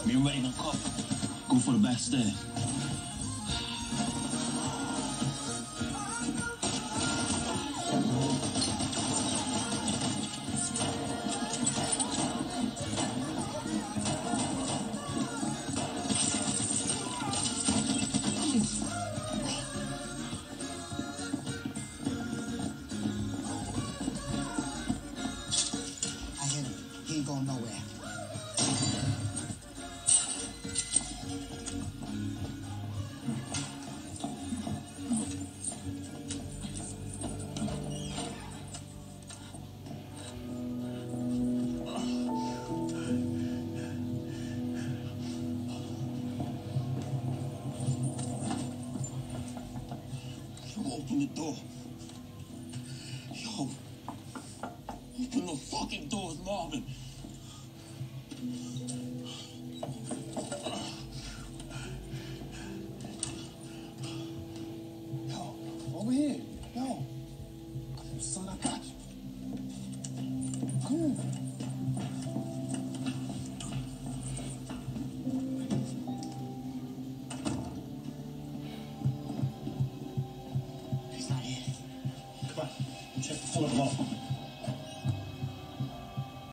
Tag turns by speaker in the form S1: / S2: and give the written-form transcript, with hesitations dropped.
S1: When you're ready to cuff, go for the back stair.
S2: I hit him. He ain't going nowhere.
S1: Open the door. Yo. Open the fucking door, it's Marvin.
S3: Yo, over here. Yo. Son, I got you. Come on.
S2: He's not here.
S3: Come on. Check the floor below.